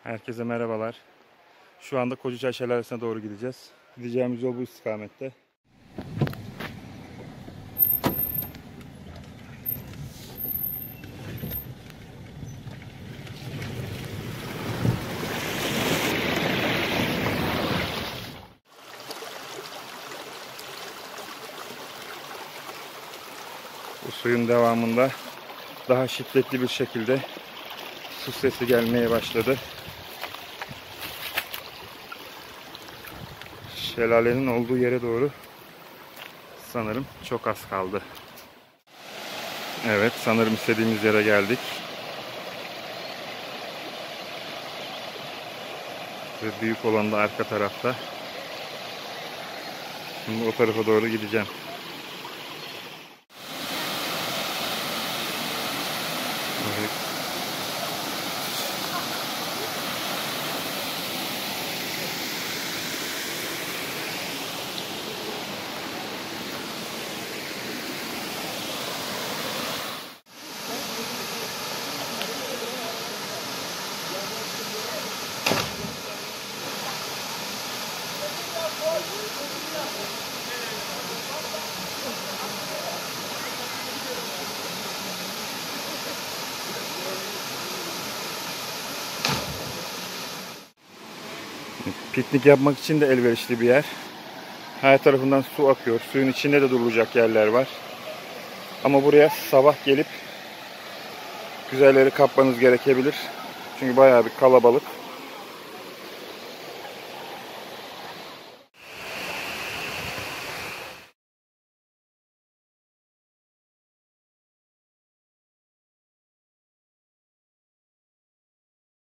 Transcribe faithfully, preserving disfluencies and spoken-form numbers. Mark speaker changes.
Speaker 1: Herkese merhabalar. Şu anda Kocaçay Şelalesi'ne doğru gideceğiz. Gideceğimiz yol bu istikamette. Bu suyun devamında daha şiddetli bir şekilde su sesi gelmeye başladı. Şelalenin olduğu yere doğru sanırım çok az kaldı. Evet, sanırım istediğimiz yere geldik. Ve büyük olan da arka tarafta. Şimdi o tarafa doğru gideceğim. Evet. Piknik yapmak için de elverişli bir yer. Her tarafından su akıyor. Suyun içinde de durulacak yerler var. Ama buraya sabah gelip güzelleri kapmanız gerekebilir. Çünkü bayağı bir kalabalık.